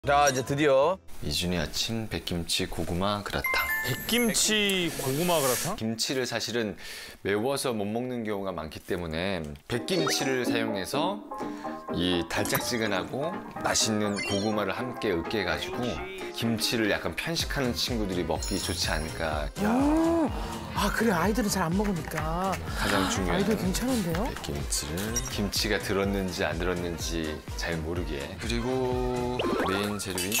자, 이제 드디어 이준희 아침 백김치 고구마 그라탕. 백김치 고구마 그라탕? 김치를 사실은 매워서 못 먹는 경우가 많기 때문에 백김치를 사용해서 이 달짝지근하고 맛있는 고구마를 함께 으깨가지고 김치를 약간 편식하는 친구들이 먹기 좋지 않을까. 아 그래 아이들은 잘 안 먹으니까 가장 중요한 아이들 괜찮은데요? 백김치를 김치가 들었는지 안 들었는지 잘 모르게. 그리고 메인 재료인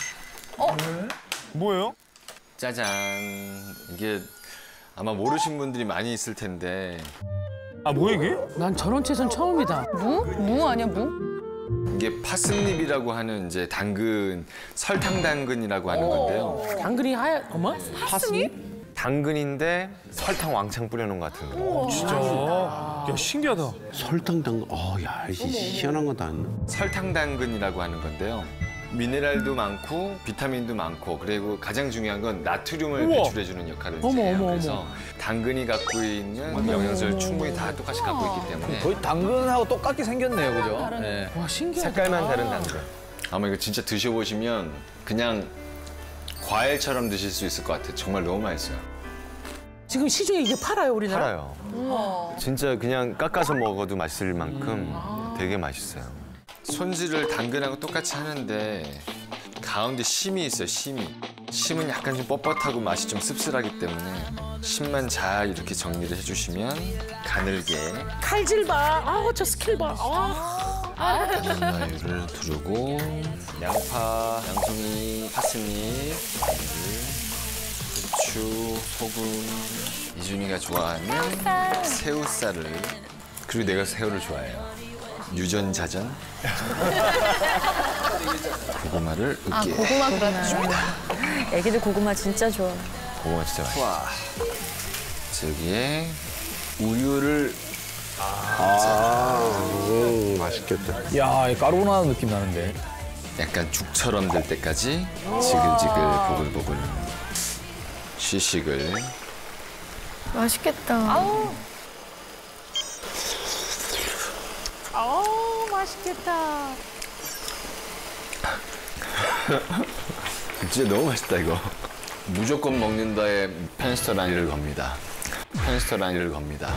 뭐예요? 짜잔. 이게 아마 모르신 분들이 많이 있을 텐데 아 뭐야 이게? 난 저런 채소는 처음이다. 무? 무 아니야 무? 이게 파슬립이라고 하는 이제 당근, 설탕 당근이라고 하는 건데요. 당근이 하얀 어머? 파스니? 당근인데 설탕 왕창 뿌려놓은 것 같은 거. 진짜. 야 신기하다. 설탕 당근, 야, 희한한 거다. 설탕 당근이라고 하는 건데요. 미네랄도 많고 비타민도 많고 그리고 가장 중요한 건 나트륨을 우와. 배출해주는 역할을 어머, 해요. 어머, 그래서 당근이 갖고 있는 영양소를 충분히 다 똑같이 갖고 있기 때문에 거의 당근하고 똑같게 생겼네요, 그죠? 네. 와 신기하다. 색깔만 다른 당근. 아마 이거 진짜 드셔보시면 그냥 과일처럼 드실 수 있을 것 같아요. 정말 너무 맛있어요. 지금 시중에 이게 팔아요 우리나라? 팔아요. 진짜 그냥 깎아서 먹어도 맛있을 만큼 되게 맛있어요. 손질을 당근하고 똑같이 하는데 가운데 심이 있어요, 심이. 심은 약간 좀 뻣뻣하고 맛이 좀 씁쓸하기 때문에 심만 잘 이렇게 정리를 해주시면 가늘게 칼질 봐. 아우 저 스킬 봐. 마늘을 두르고 양파, 양송이, 파스잎, 후추, 소금, 이준이가 좋아하는 새우살을. 그리고 내가 새우를 좋아해요. 유전자전. 고구마를 으깨. 아 고구마 그라탕. 애기들 고구마 진짜 좋아. 고구마 진짜 맛있어. 여기에 우유를. 맛있겠다. 야, 이 까르보나라 느낌 나는데. 약간 죽처럼 될 때까지 지글지글 보글보글 시식을. 맛있겠다. 아우 맛있겠다. 진짜 너무 맛있다 이거. 무조건 먹는다에 편스터 라인을 겁니다. 편스터 라인을 겁니다.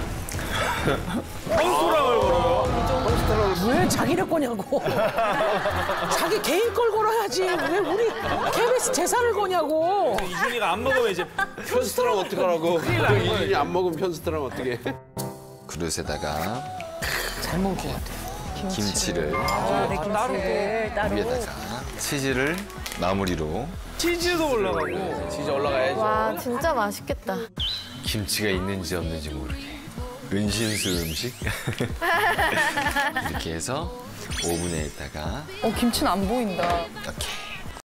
펜스토랑을 걸어요? 왜 자기네 거냐고. 자기 개인 걸 걸어야지. 왜 우리 KBS 제사를 거냐고. 이준이가 안 먹으면 이제 편스트랑 어떡하라고. 이준이 안 먹으면 편스트랑 어떡해. 그릇에다가 잘 먹을 것 같아. 김치를 따로 위에다가 치즈를 마무리로. 치즈도 올라가고. 치즈 올라가야죠. 와 진짜 맛있겠다. 김치가 있는지 없는지 모르게 은신수 음식 이렇게 해서 오븐에 있다가 김치는 안 보인다. 이렇게